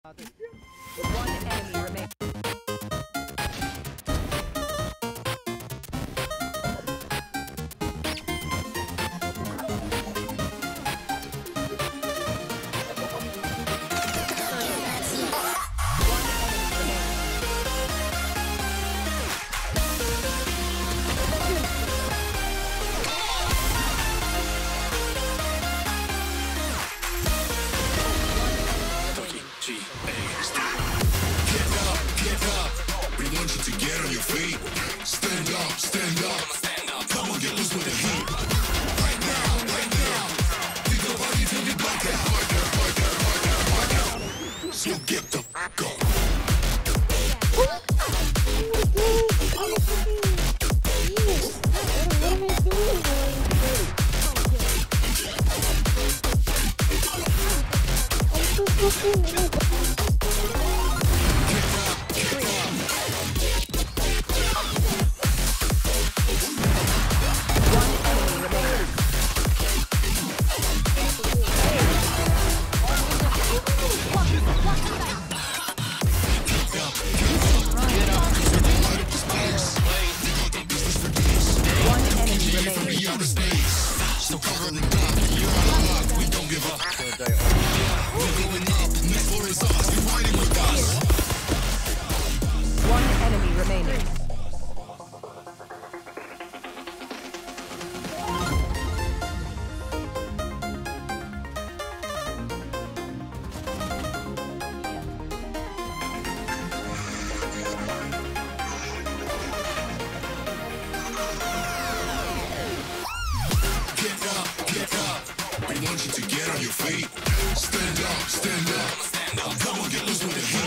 One enemy remaining. To get on your feet, stand up, stand up. Come on, get loose with the heat. Right now. Think about it till you black out. So get the fuck up. So cover the dot, you're out of luck, we don't give up. We're going up, next floor is us, you're riding with us. One enemy remaining. We want you to get on your feet. Stand up, stand up. Come on, get loose with the heat.